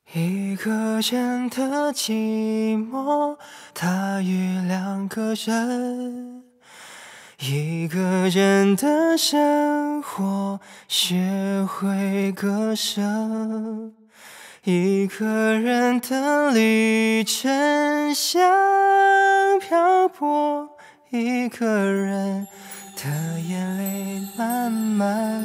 一个人的寂寞，他与两个人。一个人的生活，学会割舍。一个人的旅程像漂泊，一个人的眼泪慢慢。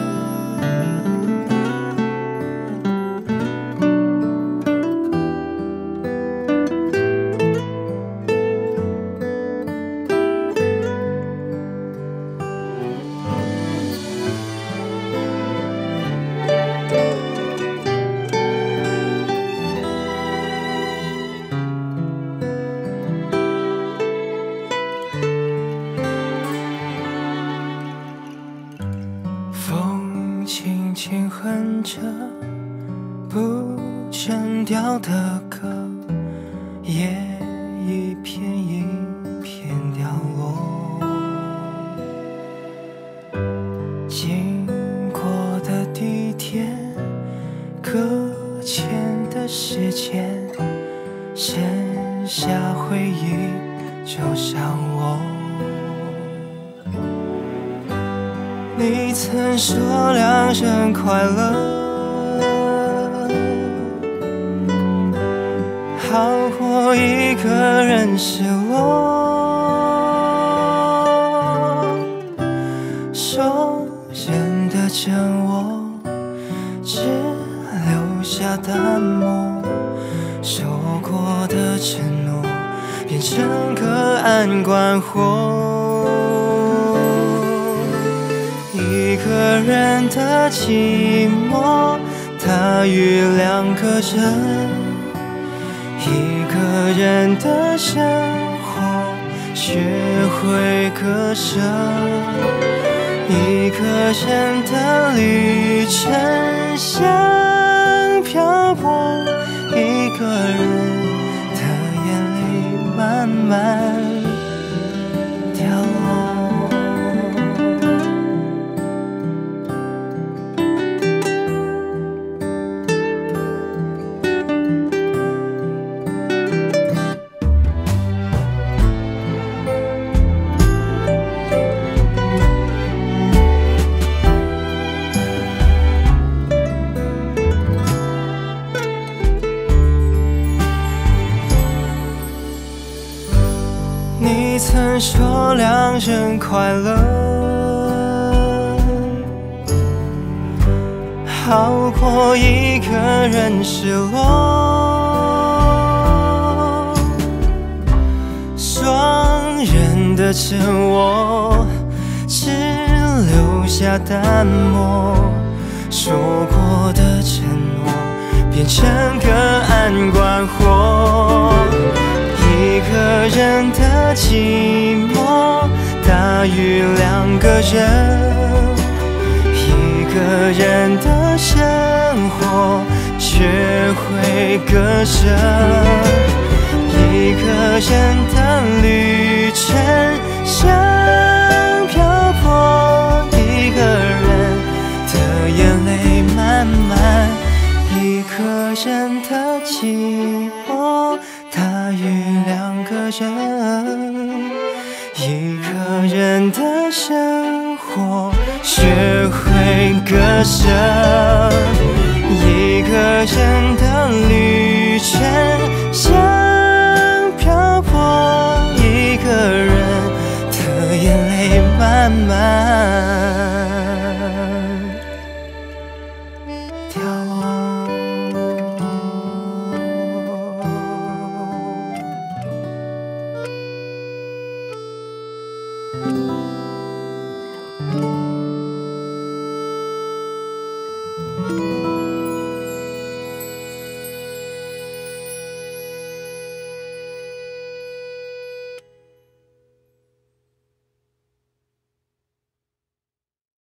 风轻轻哼着不声调的歌，夜一片一片凋落。经过的地点，搁浅的时间，剩下回忆就像我。你曾说两人快乐，好过一个人失落。说人的真我，只留下淡漠。说过的承诺，变成隔岸观火。一个人的寂寞，他与两个人。一个人的生活，学会割舍。一个人的旅程像漂泊，一个人的眼泪慢慢掉落。你曾说两人快乐，好过一个人失落。双人的真我，只留下淡漠。说过的承诺，变成隔岸观火。一个人的寂寞，大于两个人。一个人的生活，学会割舍。一个人的旅程像漂泊，一个人的眼泪慢慢。一个人的寂寞，他与两个人。一个人的生活，学会割舍。一个人的旅程像漂泊，一个人的眼泪慢慢